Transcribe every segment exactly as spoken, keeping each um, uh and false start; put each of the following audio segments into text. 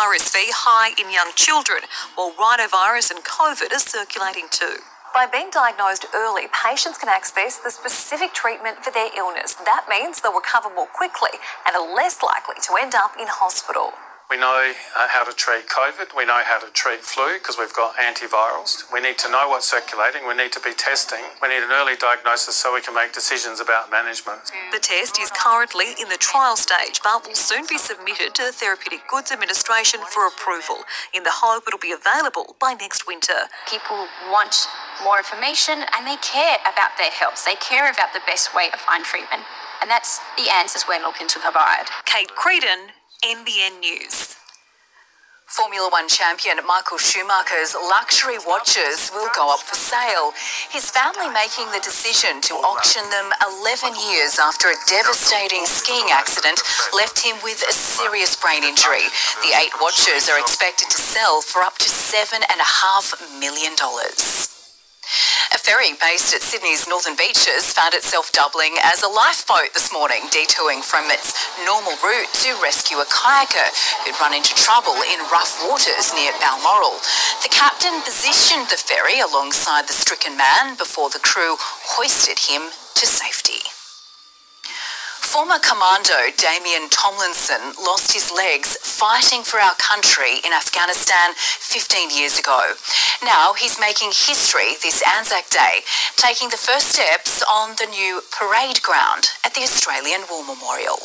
R S V high in young children, while rhinovirus and COVID are circulating too. By being diagnosed early, patients can access the specific treatment for their illness. That means they'll recover more quickly and are less likely to end up in hospital. We know uh, how to treat COVID, we know how to treat flu because we've got antivirals. We need to know what's circulating, we need to be testing, we need an early diagnosis so we can make decisions about management. The test is currently in the trial stage but will soon be submitted to the Therapeutic Goods Administration for approval in the hope it'll be available by next winter. People want more information and they care about their health. They care about the best way to find treatment. And that's the answers we're looking to provide. Kate Creedon, N B N News. Formula One champion Michael Schumacher's luxury watches will go up for sale. His family making the decision to auction them eleven years after a devastating skiing accident left him with a serious brain injury. The eight watches are expected to sell for up to seven and a half million dollars. A ferry based at Sydney's Northern Beaches found itself doubling as a lifeboat this morning, detouring from its normal route to rescue a kayaker who'd run into trouble in rough waters near Balmoral. The captain positioned the ferry alongside the stricken man before the crew hoisted him to safety. Former commando Damian Tomlinson lost his legs fighting for our country in Afghanistan fifteen years ago. Now he's making history this Anzac Day, taking the first steps on the new parade ground at the Australian War Memorial.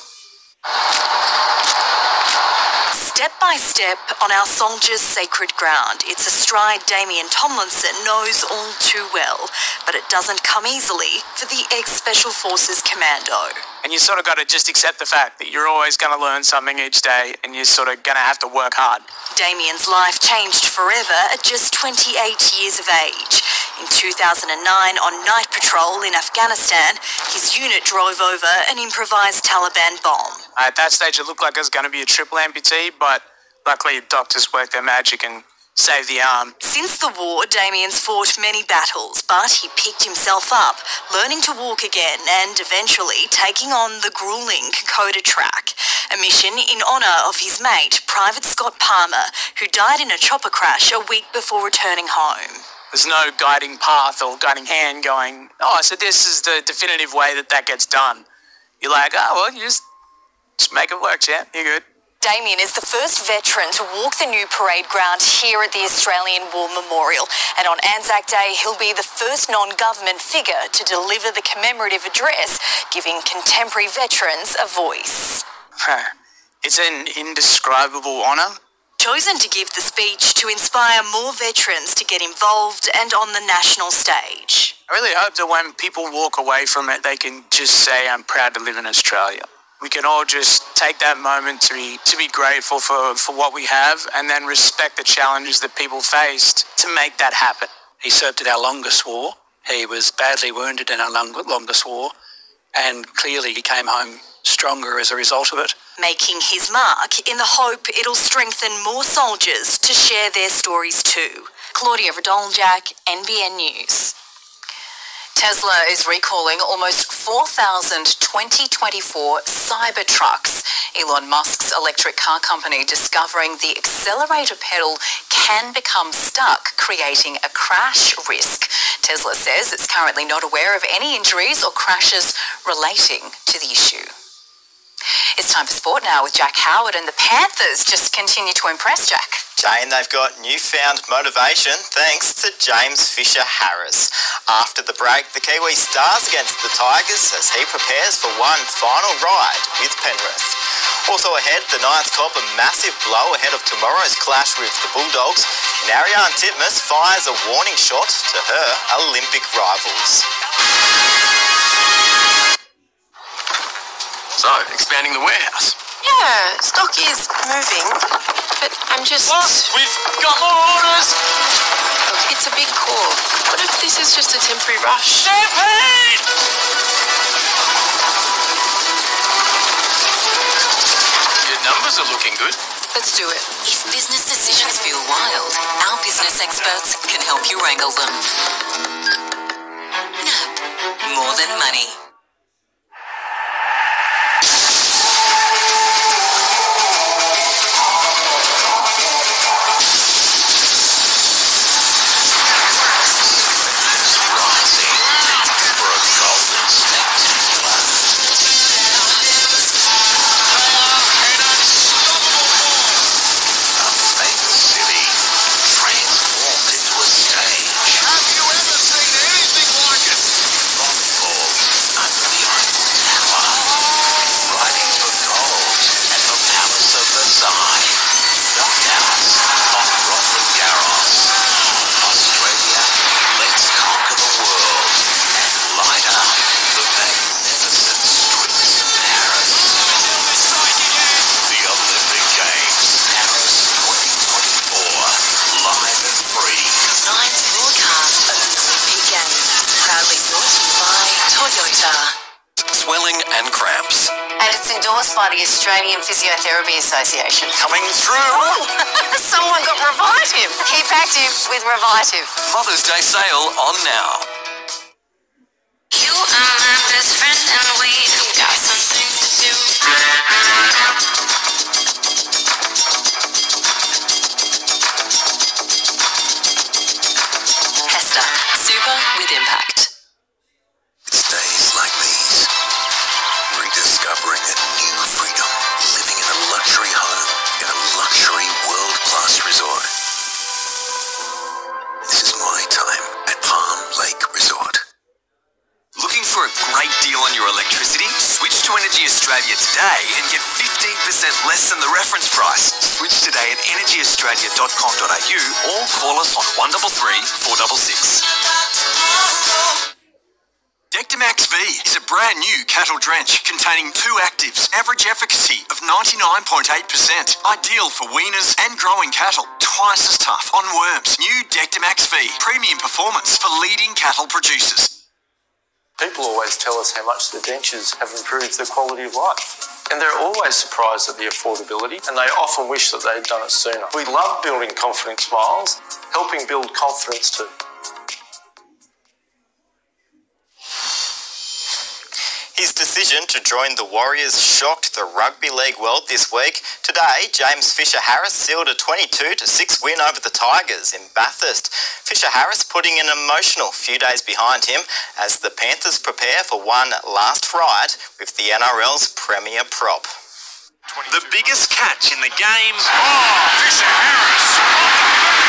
Step by step on our soldiers' sacred ground. It's a stride Damian Tomlinson knows all too well, but it doesn't come easily for the ex-Special Forces Commando. And you sort of got to just accept the fact that you're always going to learn something each day and you're sort of going to have to work hard. Damian's life changed forever at just twenty-eight years of age. In two thousand nine, on night patrol in Afghanistan, his unit drove over an improvised Taliban bomb. At that stage, it looked like it was going to be a triple amputee, but luckily doctors worked their magic and saved the arm. Since the war, Damian's fought many battles, but he picked himself up, learning to walk again and eventually taking on the gruelling Kokoda track, a mission in honour of his mate, Private Scott Palmer, who died in a chopper crash a week before returning home. There's no guiding path or guiding hand going, oh, so this is the definitive way that that gets done. You're like, oh, well, you just, just make it work, champ. You're good. Damian is the first veteran to walk the new parade ground here at the Australian War Memorial. And on Anzac Day, he'll be the first non-government figure to deliver the commemorative address, giving contemporary veterans a voice. It's an indescribable honour. Chosen to give the speech to inspire more veterans to get involved and on the national stage. I really hope that when people walk away from it, they can just say, I'm proud to live in Australia. We can all just take that moment to be to be grateful for, for what we have and then respect the challenges that people faced to make that happen. He served in our longest war. He was badly wounded in our long, longest war, and clearly he came home stronger as a result of it. Making his mark in the hope it'll strengthen more soldiers to share their stories too. Claudia Radoljak, N B N News. Tesla is recalling almost four thousand twenty twenty-four Cybertrucks. Elon Musk's electric car company discovering the accelerator pedal can become stuck, creating a crash risk. Tesla says it's currently not aware of any injuries or crashes relating to the issue. It's time for sport now with Jack Howard, and the Panthers just continue to impress, Jack. Jane, they've got newfound motivation thanks to James Fisher-Harris. After the break, the Kiwi stars against the Tigers as he prepares for one final ride with Penrith. Also ahead, the Knights cop a massive blow ahead of tomorrow's clash with the Bulldogs, and Ariane Titmus fires a warning shot to her Olympic rivals. So, expanding the warehouse. Yeah, stock is moving, but I'm just... What? We've got more orders! Look, it's a big call. What if this is just a temporary rush? Champagne! Your numbers are looking good. Let's do it. If business decisions feel wild, our business experts can help you wrangle them. More than money. by the Australian Physiotherapy Association. Coming through. Someone got Revitive. Keep active with Revitive. Mother's Day sale on now. You are my best friend and we got some things to do. Hester. Super with impact. It's days like these. Rediscovering a new freedom. Living in a luxury home in a luxury world-class resort. This is my time at Palm Lake Resort. Looking for a great deal on your electricity? Switch to Energy Australia today and get fifteen percent less than the reference price. Switch today at energy australia dot com dot a u or call us on one three three, four six six. Dectomax V is a brand new cattle drench containing two actives, average efficacy of ninety-nine point eight percent. Ideal for weaners and growing cattle. Twice as tough on worms. New Dectomax V, premium performance for leading cattle producers. People always tell us how much the dentures have improved their quality of life. And they're always surprised at the affordability, and they often wish that they'd done it sooner. We love building confident smiles, helping build confidence too. His decision to join the Warriors shocked the rugby league world this week. Today, James Fisher-Harris sealed a twenty-two to six win over the Tigers in Bathurst. Fisher-Harris putting an emotional few days behind him as the Panthers prepare for one last ride with the N R L's premier prop. The biggest catch in the game. Oh, Fisher-Harris!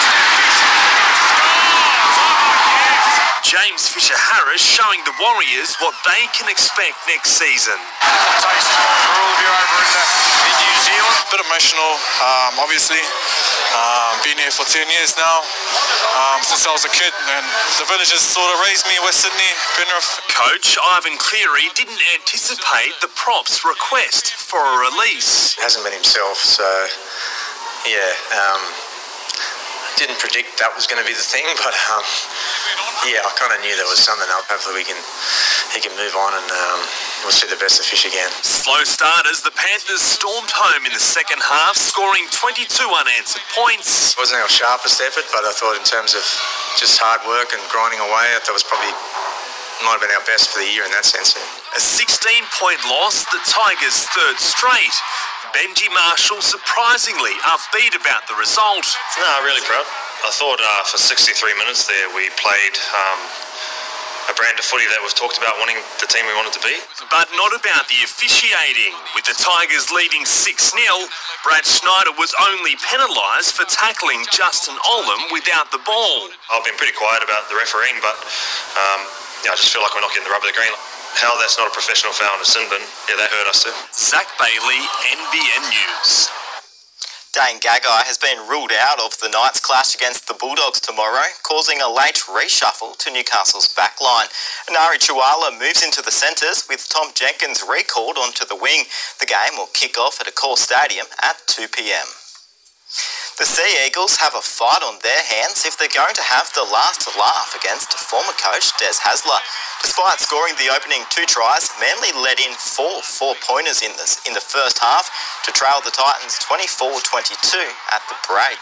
James Fisher-Harris showing the Warriors what they can expect next season. Taste for all of you over in, the, in New Zealand. A bit emotional, um, obviously. Um, been here for ten years now, um, since I was a kid, and the villagers sort of raised me, West Sydney, Penrith. Coach Ivan Cleary didn't anticipate the prop's request for a release. He hasn't been himself, so yeah, um, didn't predict that was going to be the thing, but um, yeah, I kind of knew there was something up. Hopefully we can, he can move on and um, we'll see the best of Fish again. Slow starters, the Panthers stormed home in the second half, scoring twenty-two unanswered points. It wasn't our sharpest effort, but I thought in terms of just hard work and grinding away, I thought it was probably, might have been our best for the year in that sense. Yeah. A sixteen point loss, the Tigers' third straight. Benji Marshall surprisingly upbeat about the result. No, really proud. I thought uh, for sixty-three minutes there we played um, a brand of footy that we've talked about wanting the team we wanted to be. But not about the officiating. With the Tigers leading six nil, Brad Schneider was only penalised for tackling Justin Olam without the ball. I've been pretty quiet about the refereeing, but um, yeah, I just feel like we're not getting the rub of the green. How that's not a professional foul in a sin bin, yeah, that hurt us too. Zach Bailey, N B N News. Dane Gagai has been ruled out of the Knights' clash against the Bulldogs tomorrow, causing a late reshuffle to Newcastle's backline. Nari Chuala moves into the centres with Tom Jenkins recalled onto the wing. The game will kick off at Accor Stadium at two p m. The Sea Eagles have a fight on their hands if they're going to have the last laugh against former coach Des Hasler. Despite scoring the opening two tries, Manly led in four four-pointers in, this, in the first half to trail the Titans twenty-four twenty-two at the break.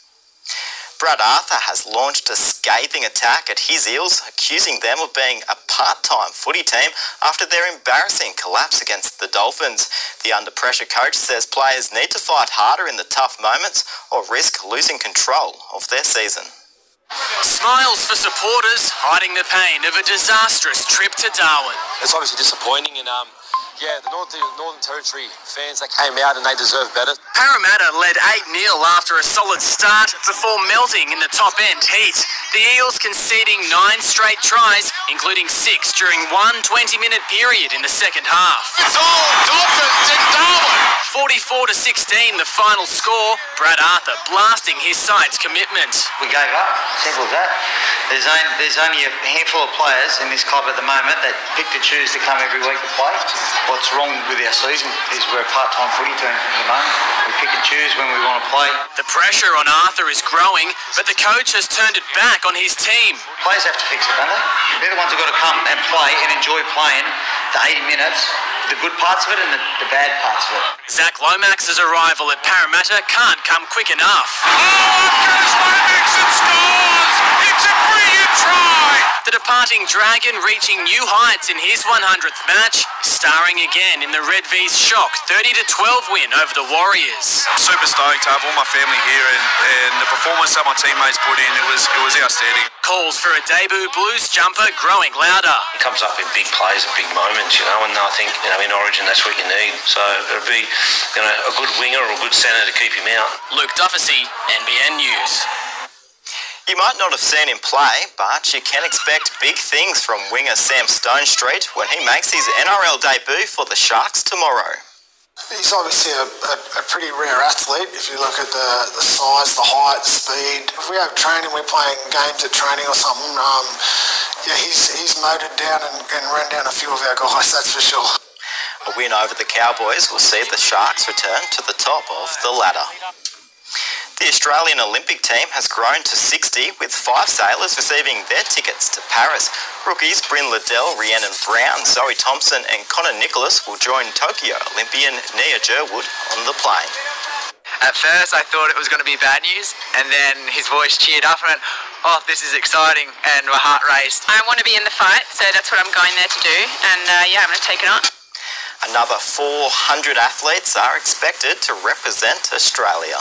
Brad Arthur has launched a scathing attack at his Eels, accusing them of being a part-time footy team after their embarrassing collapse against the Dolphins. The under-pressure coach says players need to fight harder in the tough moments or risk losing control of their season. Smiles for supporters, hiding the pain of a disastrous trip to Darwin. It's obviously disappointing, and um, yeah, the Northern, Northern Territory fans, they came out and they deserve better. Parramatta led eight nil after a solid start before melting in the top-end heat. The Eels conceding nine straight tries, including six during one twenty-minute period in the second half. It's all Dolphins in Darwin! forty-four to sixteen, the final score. Brad Arthur blasting his side's commitment. We gave up, simple as that. There's only, there's only a handful of players in this club at the moment that pick to choose to come every week to play. What's wrong with our season is we're a part-time footy team at the moment. We pick and choose when we want to play. The pressure on Arthur is growing, but the coach has turned it back on his team. Players have to fix it, don't they? They're the ones who've got to come and play and enjoy playing the eighty minutes the good parts of it and the, the bad parts of it. Zach Lomax's arrival at Parramatta can't come quick enough. Oh, up goes Lomax and scores! It's a brilliant try! The departing Dragon reaching new heights in his one hundredth match, starring again in the Red V's shock thirty to twelve win over the Warriors. Super stoked to have all my family here, and, and the performance that my teammates put in, it was it was outstanding. Calls for a debut Blues jumper growing louder. It comes up in big plays and big moments, you know, and I think, you know, in Origin that's what you need. So it'll be, you know, a good winger or a good centre to keep him out. Luke Duffy, N B N News. You might not have seen him play, but you can expect big things from winger Sam Stonestreet when he makes his N R L debut for the Sharks tomorrow. He's obviously a, a, a pretty rare athlete if you look at the, the size, the height, the speed. If we have training, we're playing games at training or something, um, yeah, he's, he's motored down and, and run down a few of our guys, that's for sure. A win over the Cowboys will see the Sharks return to the top of the ladder. The Australian Olympic team has grown to sixty, with five sailors receiving their tickets to Paris. Rookies Bryn Liddell, Rhiannon Brown, Zoe Thompson and Connor Nicholas will join Tokyo Olympian Nia Jerwood on the plane. At first I thought it was going to be bad news, and then his voice cheered up and went, oh, this is exciting, and my heart raced. I want to be in the fight, so that's what I'm going there to do, and uh, yeah, I'm going to take it on. Another four hundred athletes are expected to represent Australia.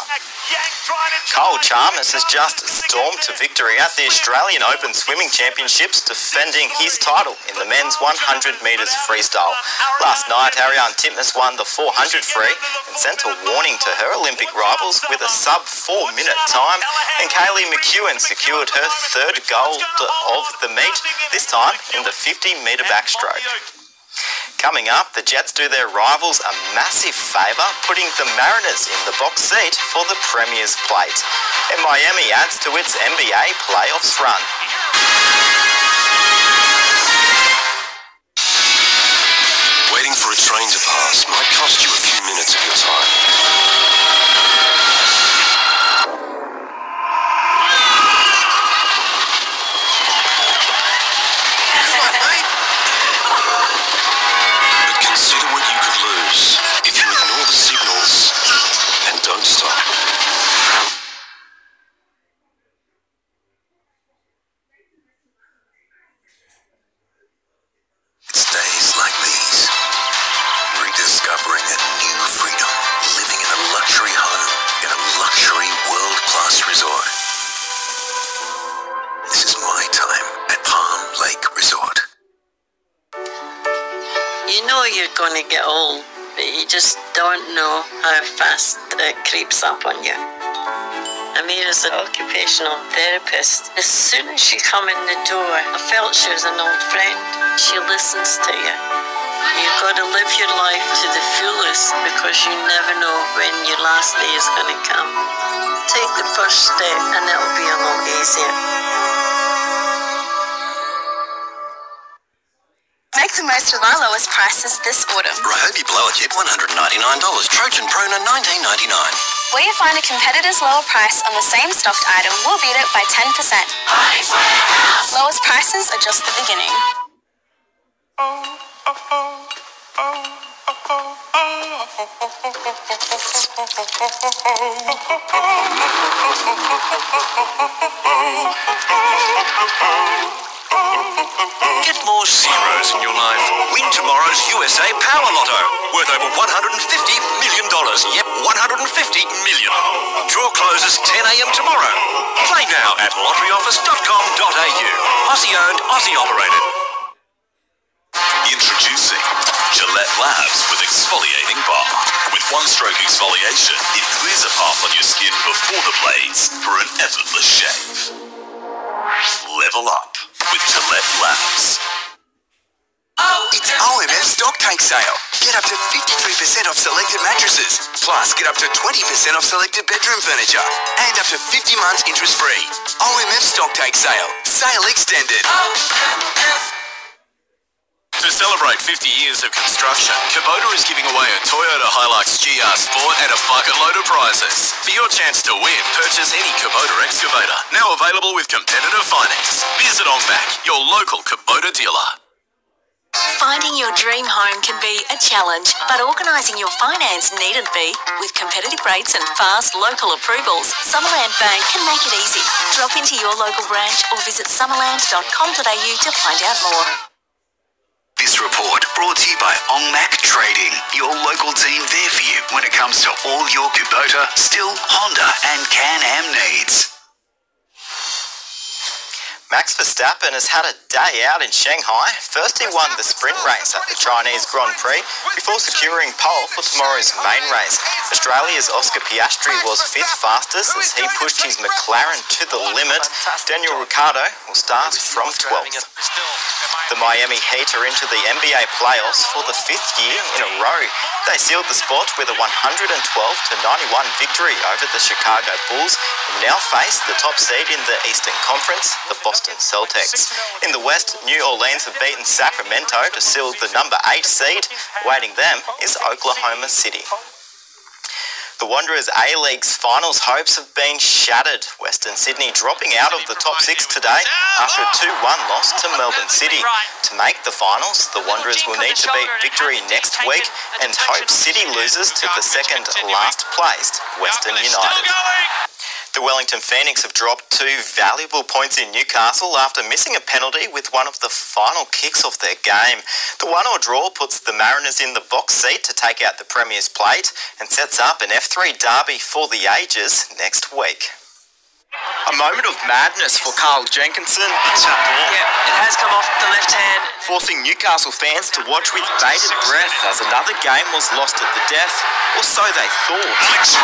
Cole Chalmers has just stormed to victory at the Australian Open Swimming Championships, defending his title in the men's one hundred metres freestyle. Last night, Ariane Titmus won the four hundred free and sent a warning to her Olympic rivals with a sub four minute time, and Kaylee McEwen secured her third gold of the meet, this time in the fifty metre backstroke. Coming up, the Jets do their rivals a massive favour, putting the Mariners in the box seat for the Premier's plate. And Miami adds to its N B A playoffs run. Waiting for a train to pass might cost you a few minutes of your time. Consider what you could lose if you ignore the signals and don't stop. It's days like these, rediscovering a new freedom, living in a luxury home in a luxury world-class resort. This is my time at Palm Lake Resort. You know you're going to get old, but you just don't know how fast it creeps up on you. Amira's an occupational therapist. As soon as she come in the door, I felt she was an old friend. She listens to you. You've got to live your life to the fullest, because you never know when your last day is going to come. Take the first step and it'll be a lot easier. Make the most of our lowest prices this autumn. Ryobi blower kit, one hundred ninety-nine dollars. Trojan Prona, nineteen ninety-nine. Where you find a competitor's lower price on the same stocked item, we'll beat it by ten percent. Lowest prices are just the beginning. Get more zeros in your life. Win tomorrow's U S A Power Lotto, worth over one hundred fifty million dollars. Yep, one hundred fifty million dollars. Draw closes ten a m tomorrow. Play now at lottery office dot com dot a u. Aussie owned, Aussie operated. Introducing Gillette Labs with exfoliating bar. With one-stroke exfoliation, it clears a path on your skin before the blades for an effortless shave. Level up with Gillette Labs. It's O M F Stock Take Sale. Get up to fifty-three percent off selected mattresses. Plus, get up to twenty percent off selected bedroom furniture. And up to fifty months interest free. O M F Stock Take Sale. Sale extended. To celebrate fifty years of construction, Kubota is giving away a Toyota Hilux G R Sport and a bucket load of prizes. For your chance to win, purchase any Kubota excavator. Now available with competitive finance. Visit Ongback, your local Kubota dealer. Finding your dream home can be a challenge, but organising your finance needn't be. With competitive rates and fast local approvals, Summerland Bank can make it easy. Drop into your local branch or visit summerland dot com dot a u to find out more. This report brought to you by Ongmac Trading, your local team there for you when it comes to all your Kubota, Stihl, Honda and Can-Am needs. Max Verstappen has had a day out in Shanghai. First he won the sprint race at the Chinese Grand Prix before securing pole for tomorrow's main race. Australia's Oscar Piastri was fifth fastest as he pushed his McLaren to the limit. Daniel Ricciardo will start from twelfth. The Miami Heat are into the N B A playoffs for the fifth year in a row. They sealed the spot with a one hundred twelve to ninety-one victory over the Chicago Bulls and now face the top seed in the Eastern Conference, the Boston Celtics. In the West, New Orleans have beaten Sacramento to seal the number eight seed. Awaiting them is Oklahoma City. The Wanderers A-League's finals hopes have been shattered. Western Sydney dropping out of the top six today after a two one loss to Melbourne City. To make the finals, the Wanderers will need to beat Victory next week and hope City loses to the second last placed Western United. The Wellington Phoenix have dropped two valuable points in Newcastle after missing a penalty with one of the final kicks of their game. The one-all draw puts the Mariners in the box seat to take out the Premier's plate and sets up an F three derby for the ages next week. A moment of madness for Carl Jenkinson. Yeah, it has come off the left hand. Forcing Newcastle fans to watch with bated breath as another game was lost at the death, or so they thought. Alex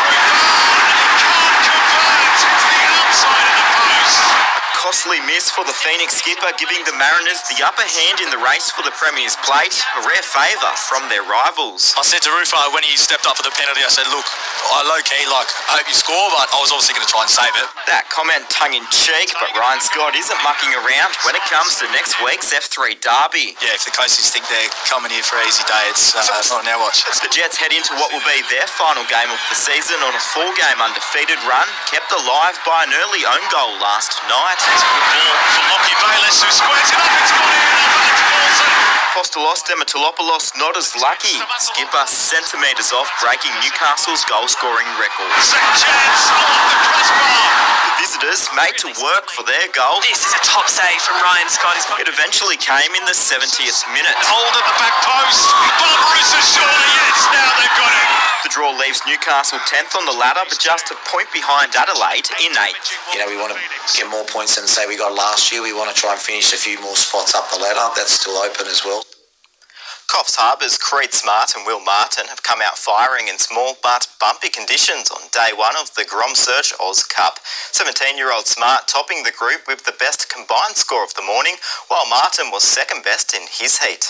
can't convert. It's the outside of the post. A costly miss for the Phoenix skipper, giving the Mariners the upper hand in the race for the Premier's plate, a rare favour from their rivals. I said to Rufo when he stepped up for the penalty, I said, look, I low-key, like, I hope you score, but I was obviously going to try and save it. That comment tongue-in-cheek, but Ryan Scott isn't mucking around when it comes to next week's F three derby. Yeah, if the coaches think they're coming here for an easy day, it's, uh, it's not on our watch. The Jets head into what will be their final game of the season on a four-game undefeated run, kept alive by an early own goal last night. It's a good ball for Lockie Bayless, who squares it up. It's gone in. Alex Paulson. Apostolos Demetolopoulos not as lucky. Skipper centimetres off breaking Newcastle's goal-scoring record. Second chance off the crossbar. The visitors made to work for their goal. This is a top save from Ryan Scott. It eventually came in the seventieth minute. Hold at the back post. Barbarossa surely, yes, now they've got it. The draw leaves Newcastle tenth on the ladder, but just a point behind Adelaide in eighth. You know, we want to get more points than, say, we got last year. We want to try and finish a few more spots up the ladder. That's still open as well. Coffs Harbour's Creed Smart and Will Martin have come out firing in small but bumpy conditions on day one of the Grom Search Oz Cup. seventeen-year-old Smart topping the group with the best combined score of the morning, while Martin was second best in his heat.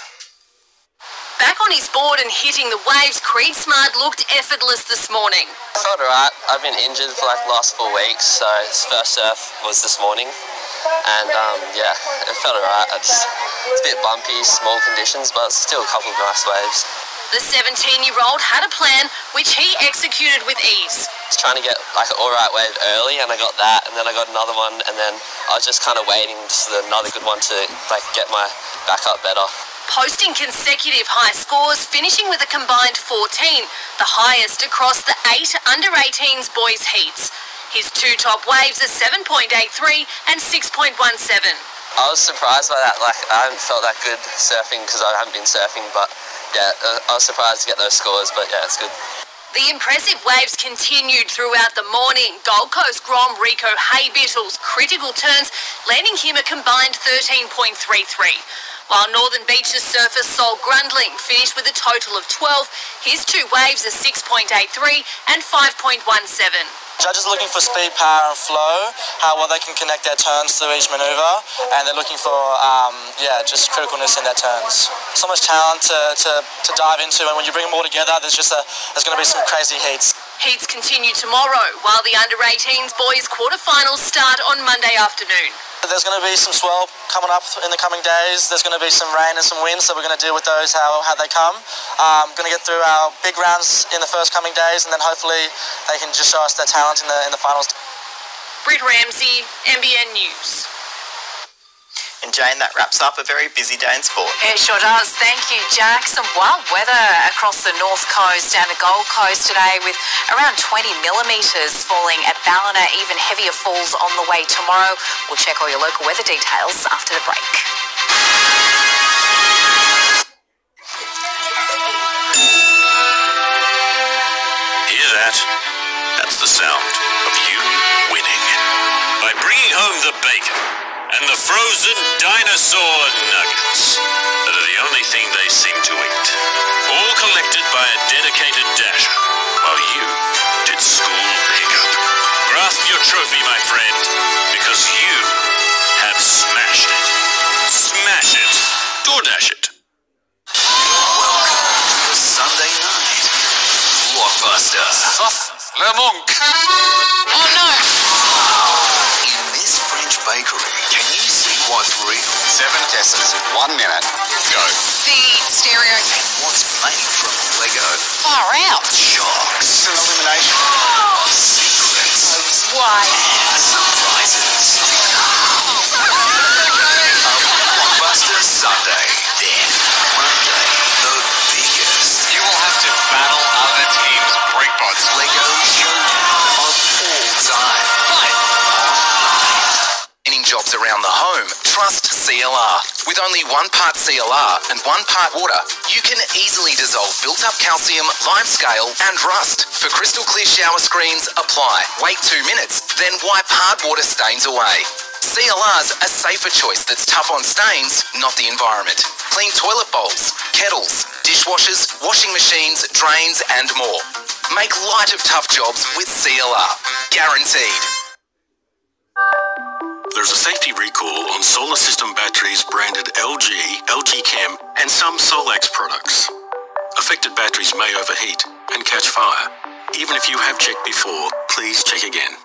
Back on his board and hitting the waves, Creed Smart looked effortless this morning. I felt alright. I've been injured for like the last four weeks, so his first surf was this morning. And um, yeah, it felt alright. It's, it's a bit bumpy, small conditions, but still a couple of nice waves. The seventeen-year-old had a plan, which he executed with ease. I was trying to get like an alright wave early, and I got that, and then I got another one, and then I was just kind of waiting for another good one to like get my back up better. Posting consecutive high scores, finishing with a combined fourteen, the highest across the eight under eighteens boys heats. His two top waves are seven point eight three and six point one seven. I was surprised by that. Like, I haven't felt that good surfing because I haven't been surfing, but yeah, I was surprised to get those scores, but yeah, it's good. The impressive waves continued throughout the morning. Gold Coast Grom Rico Haybittle's critical turns, landing him a combined thirteen point three three. While Northern Beaches surfer Sol Grundling finished with a total of twelve, his two waves are six point eight three and five point one seven. Judges are looking for speed, power and flow, how well they can connect their turns through each manoeuvre, and they're looking for, um, yeah, just criticalness in their turns. So much talent to, to, to dive into, and when you bring them all together, there's just a, there's going to be some crazy heats. Heats continue tomorrow, while the under eighteens boys quarterfinals start on Monday afternoon. There's going to be some swell coming up in the coming days. There's going to be some rain and some wind, so we're going to deal with those how, how they come. Um, going to get through our big rounds in the first coming days, and then hopefully they can just show us their talent in the, in the finals. Britt Ramsey, N B N News. And Jane, that wraps up a very busy day in sport. It sure does. Thank you, Jack. Some wild weather across the north coast and the Gold Coast today with around twenty millimetres falling at Ballina. Even heavier falls on the way tomorrow. We'll check all your local weather details after the break. Hear that? That's the sound of you winning. By bringing home the bacon and the frozen dinosaur nuggets that are the only thing they seem to eat. All collected by a dedicated dasher while you did school pickup. Grasp your trophy, my friend, because you have smashed it. Smash it. DoorDash it. Welcome to Sunday night Blockbuster. Le Monk. Oh no! In this French bakery, can you see what's real? Seven guesses, one minute, go. The stereo. And what's made from Lego? Far out. Shocks. It's an elimination. Secrets. Why? And surprises. Blockbuster Sunday. Then Monday, the biggest. You will have to battle other teams' breakbots. Lego showdown of all time. Online. Cleaning jobs around the home, trust C L R. With only one part C L R and one part water, you can easily dissolve built-up calcium, limescale and rust. For crystal clear shower screens, apply. Wait two minutes, then wipe hard water stains away. C L R's a safer choice that's tough on stains, not the environment. Clean toilet bowls, kettles, dishwashers, washing machines, drains and more. Make light of tough jobs with C L R. Guaranteed. There's a safety recall on solar system batteries branded L G, L G Chem and some Solax products. Affected batteries may overheat and catch fire. Even if you have checked before, please check again.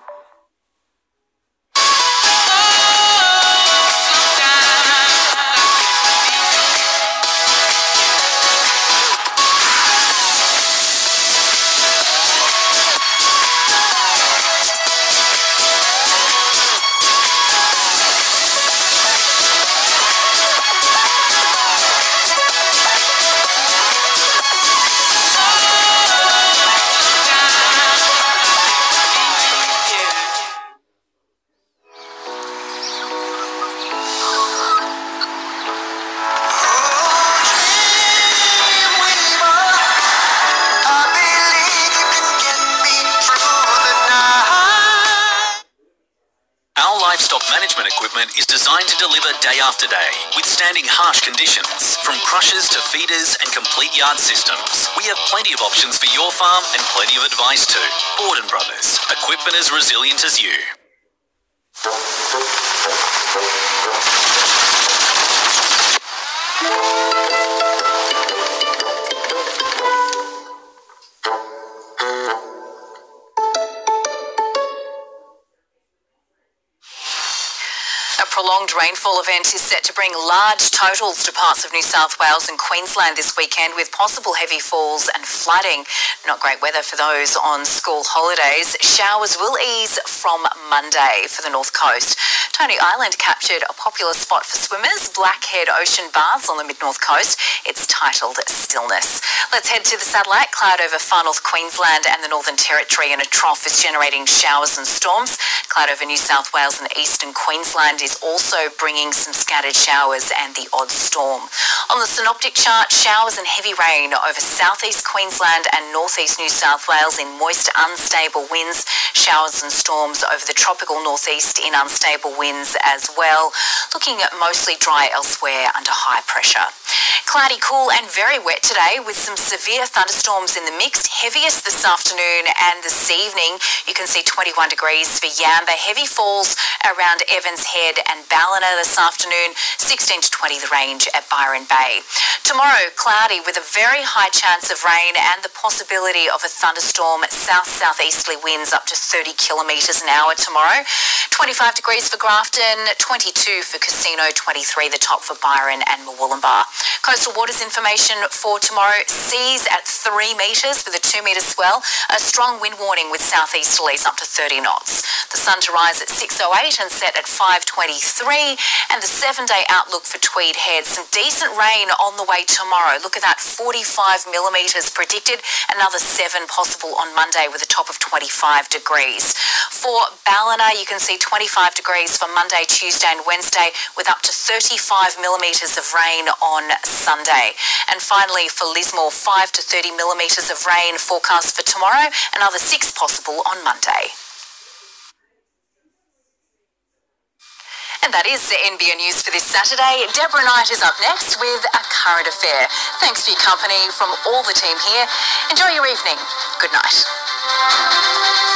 Management equipment is designed to deliver day after day, withstanding harsh conditions. From crushers to feeders and complete yard systems, we have plenty of options for your farm and plenty of advice too. Borden Brothers, equipment as resilient as you. Prolonged rainfall event is set to bring large totals to parts of New South Wales and Queensland this weekend, with possible heavy falls and flooding. Not great weather for those on school holidays. Showers will ease from Monday for the North Coast. Tony Island captured a popular spot for swimmers, Blackhead Ocean Baths on the mid-north coast. It's titled Stillness. Let's head to the satellite. Cloud over far north Queensland and the Northern Territory, and a trough is generating showers and storms. Cloud over New South Wales and eastern Queensland is also bringing some scattered showers and the odd storm. On the synoptic chart, showers and heavy rain over southeast Queensland and northeast New South Wales in moist, unstable winds. Showers and storms over the tropical northeast in unstable winds as well. Looking at mostly dry elsewhere under high pressure. Cloudy, cool and very wet today with some severe thunderstorms in the mix. Heaviest this afternoon and this evening. You can see twenty-one degrees for Yamba. Heavy falls around Evans Head and Ballina this afternoon. sixteen to twenty the range at Byron Bay. Tomorrow, cloudy with a very high chance of rain and the possibility of a thunderstorm. South-southeasterly winds up to thirty kilometres an hour tomorrow. twenty-five degrees for Grafton, twenty-two for Casino, twenty-three the top for Byron and Murwillumbah. Coastal waters information for tomorrow. Seas at three metres with a two metre swell. A strong wind warning with southeasterlies up to thirty knots. The sun to rise at six oh eight and set at five twenty-three. And the seven-day outlook for Tweed Head. Some decent rain on the way tomorrow. Look at that, forty-five millimetres predicted. Another seven possible on Monday with a top of twenty-five degrees. For Ballina, you can see twenty-five degrees for Monday, Tuesday and Wednesday with up to thirty-five millimetres of rain on Sunday. And finally for Lismore, five to thirty millimetres of rain forecast for tomorrow, another six possible on Monday. And that is the N B N News for this Saturday. Deborah Knight is up next with a current affair. Thanks for your company from all the team here. Enjoy your evening. Good night.